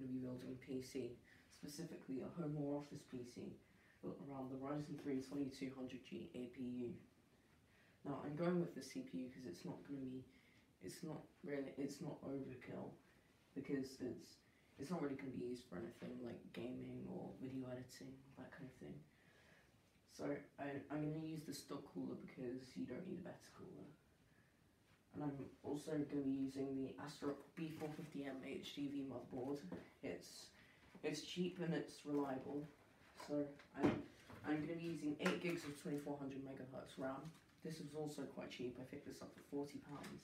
going to be building a PC, specifically a home or office PC, built around the Ryzen 3 2200G APU. Now I'm going with the CPU because it's not overkill, because it's not really going to be used for anything like gaming or video editing, that kind of thing. So I'm going to use the stock cooler because you don't need a better cooler. And I'm also going to be using the ASRock B450M HDV motherboard. It's cheap and it's reliable. So I'm going to be using 8 gigs of 2400 megahertz RAM. This was also quite cheap. I picked this up for £40.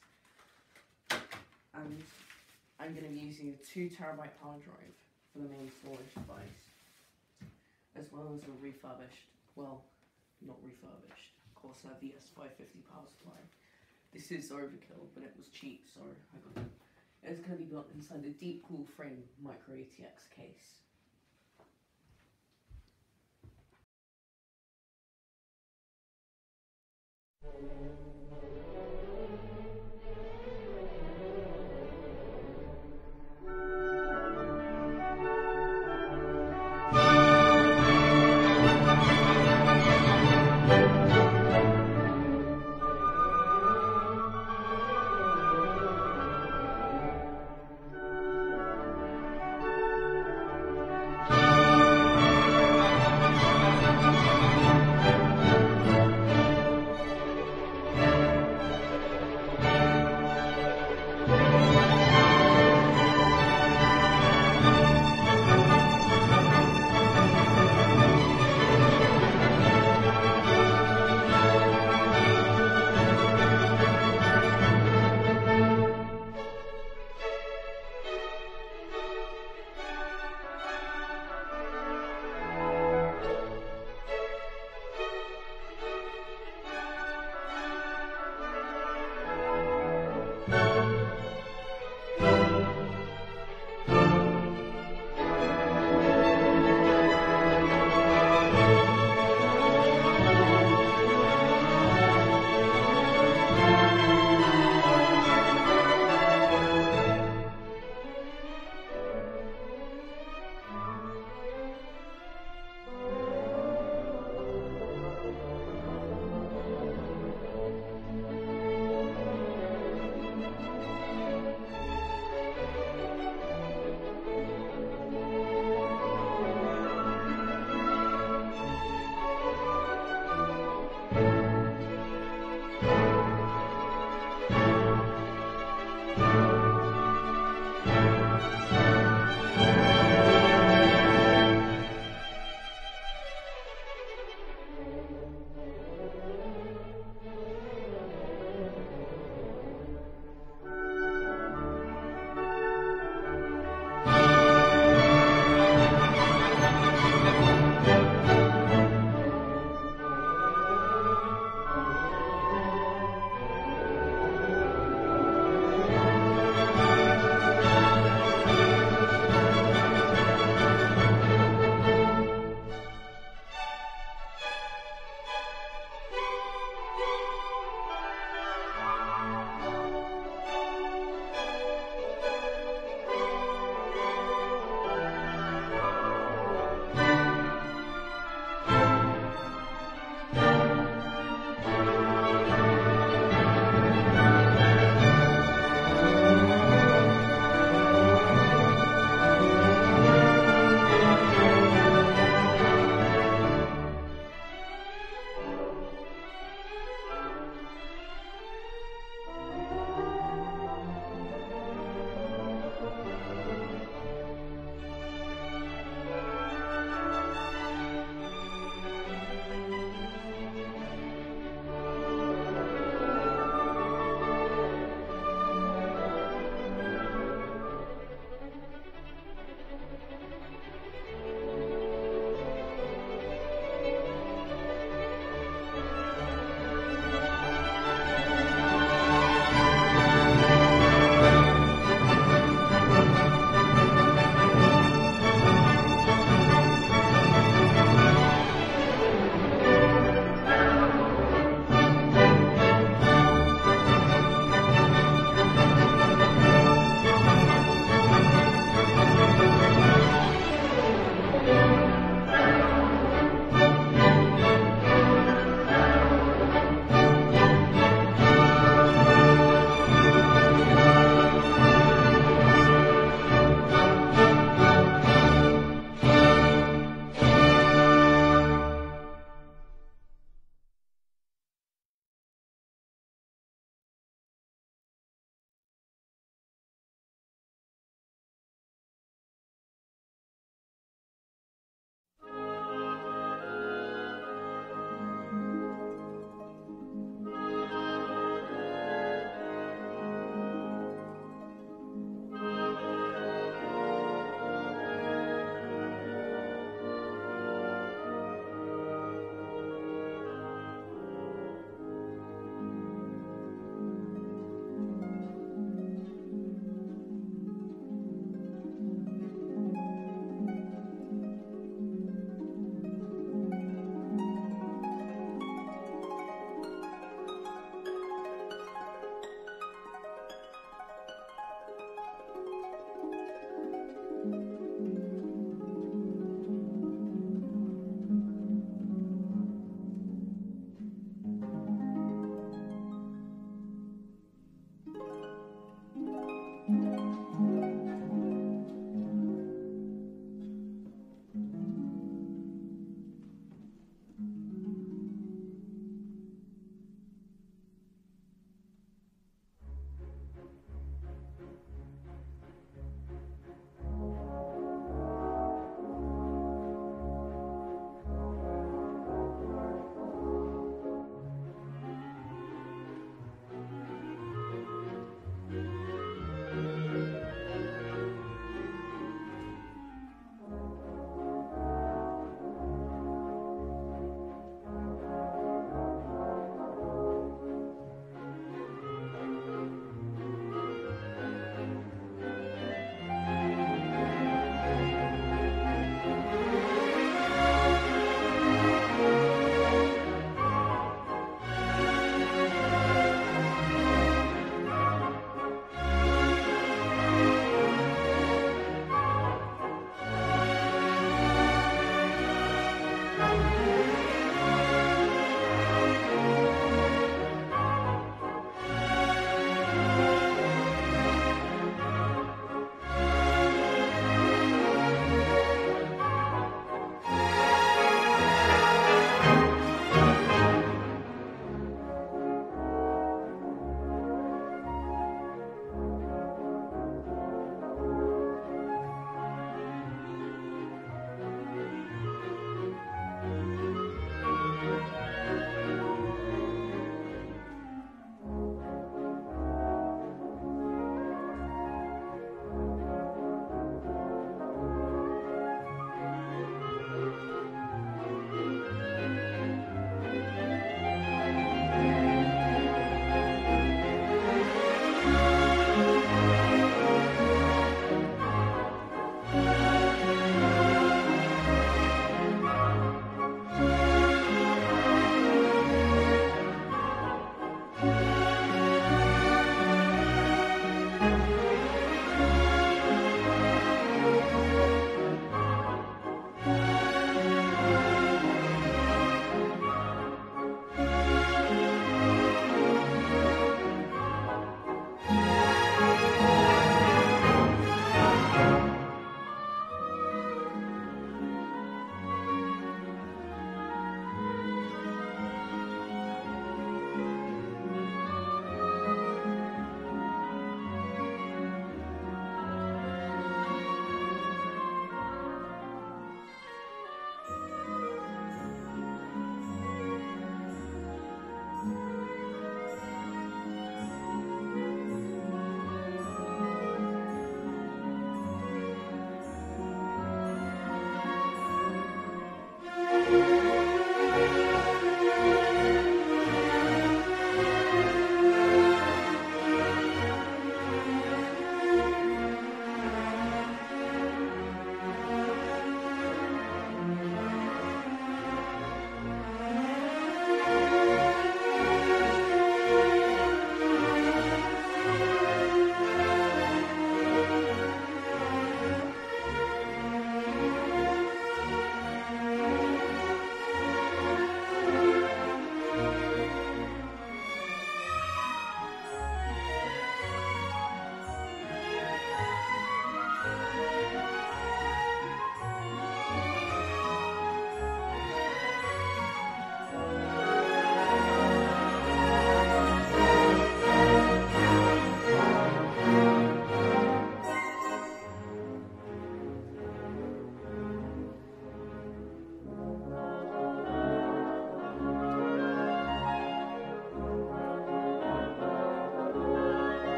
And I'm going to be using a 2 terabyte power drive for the main storage device, as well as a refurbished, well, not refurbished, Corsair VS550 power supply. This is overkill, but it was cheap, so I got it. It's going to be built inside the Deepcool Frame Micro ATX case.